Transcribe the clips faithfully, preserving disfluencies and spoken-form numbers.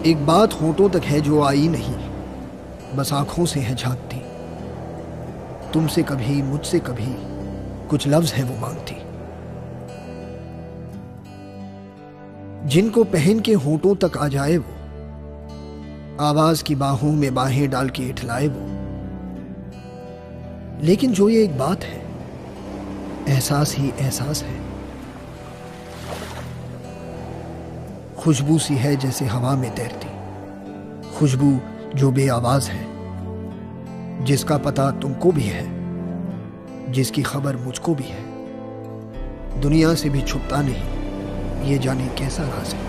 एक बात होठों तक है जो आई नहीं, बस आंखों से है झांकती। तुमसे कभी मुझसे कभी कुछ लफ्ज है वो मांगती। जिनको पहन के होठों तक आ जाए वो, आवाज की बाहों में बाहें डाल के इठलाए वो। लेकिन जो ये एक बात है, एहसास ही एहसास है। खुशबू सी है जैसे हवा में तैरती, खुशबू जो बेआवाज है, जिसका पता तुमको भी है, जिसकी खबर मुझको भी है। दुनिया से भी छुपता नहीं, ये जाने कैसा राज है।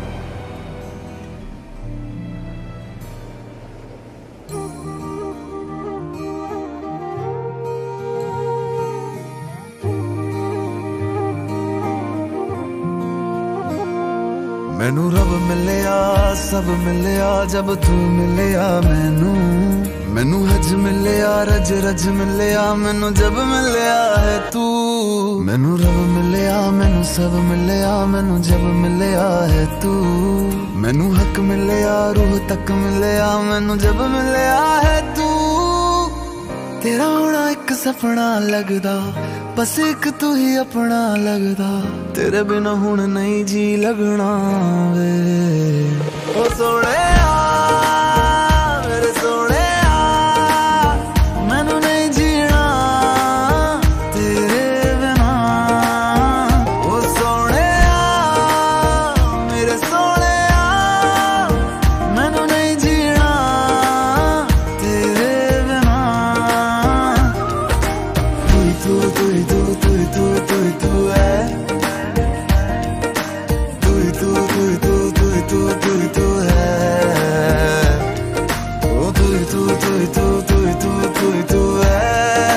मैनू रब मिलिया, सब मिलिया जब तू मिलिया मैनू। मैनू हज मिलिया, रज रज मिलिया मैनू जब मिलिया है तू। मैनू रब मिलिया, मैनू सब मिलिया मैनू जब मिलिया है तू। मैनू हक मिलिया, रूह तक मिलिया मैनू जब मिलिया है तू। तेरा होना एक सपना लगदा, बस एक तू ही अपना लगदा। तेरे बिना हुण नहीं जी लगना वे। ओ सोहणिया मेरे सोहणिया, मैनू नहीं जीना तेरे बिना। ओ सोहणिया मेरे सोहणिया, मैनू नहीं जीना तेरे बिना। तू तू तू तू तू तू तू है, तू तू तू तू तू तू तू है। ओ तू तू तू तू तू तू तू तू है,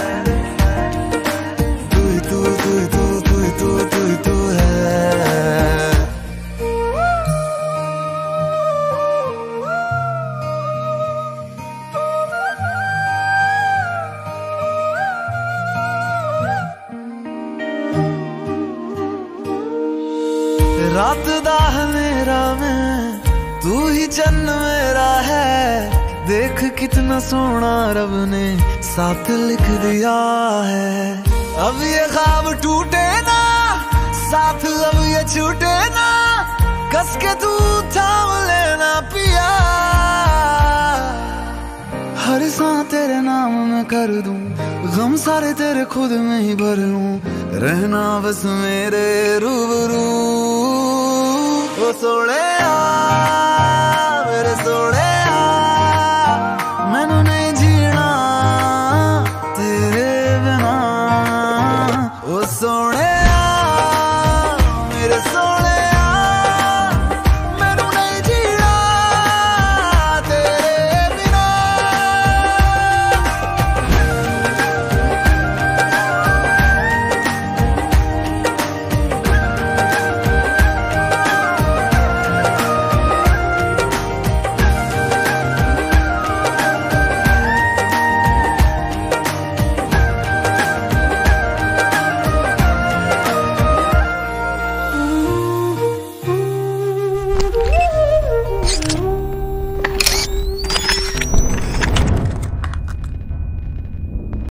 तू तू तू तू तू तू तू है। रात दा हनेरा में तू ही चन्न मेरा है। देख कितना सोना रब ने साथ लिख दिया है। अब ये ख्वाब टूटे ना, साथ अब ये छूटे ना। कस के तू थाम लेना पिया, हर सांस तेरे नाम में कर दूं। गम सारे तेरे खुद में ही भर लूं, रहना बस मेरे रूबरू। ओ सोहणिया